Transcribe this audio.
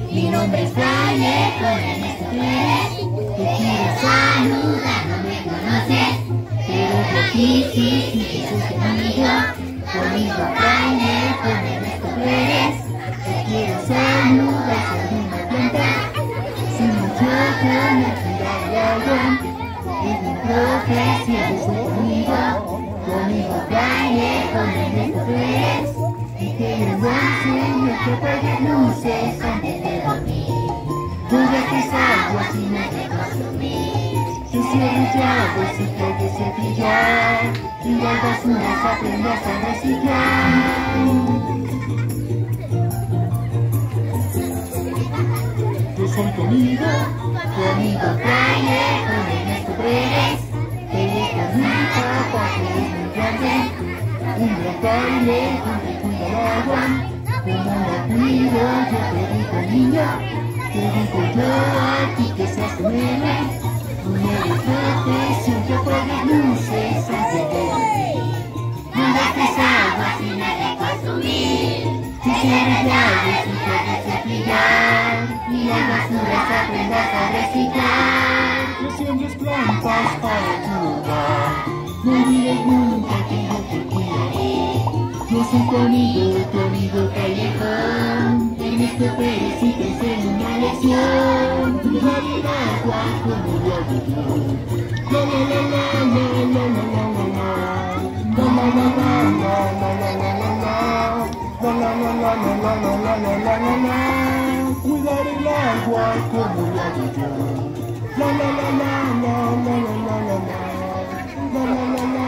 Mi nombre es Fraile, con Ernesto Pérez. Te quiero saludar, no me conoces, pero yo sí, Jesús es conmigo. Conmigo Fraile, con Ernesto Pérez. Te quiero saludar, soy una planta. Si mucho con la vida de agua, es mi profesión, estoy conmigo. Conmigo Fraile, con Ernesto Pérez. Y que el buen sueño que apague luces antes de dormir. Todas tus aguas y no te consumir. Que cierres llaves y puedes cepillar. Y las basuras aprendas a reciclar. Yo soy tu amigo Fraile, con Ernesto Pérez. Pérez con mi papá que es muy grande. Un gran fraile que cuida el agua. Como la cuido, yo te digo niña. Te digo yo a ti que seas tu nene. Tu nene profesión que apagues luces antes de dormir. No gastes agua sin nada consumir. Que cierres llaves y puedes cepillar. Y las basuras aprendas a reciclar. Que siembres plantas para tu hogar. No olvides nunca que yo te cuidaré. Yo soy tu amigo callejón. Ernesto Pérez y te enseño una lección. Cuidar el agua como lo hago yo. La la la la la la la la la la. La la la la la la la la la la. La la la la la la la la la la la la. Cuidar el agua como lo hago yo. La la la la la la la la la la. La la la la.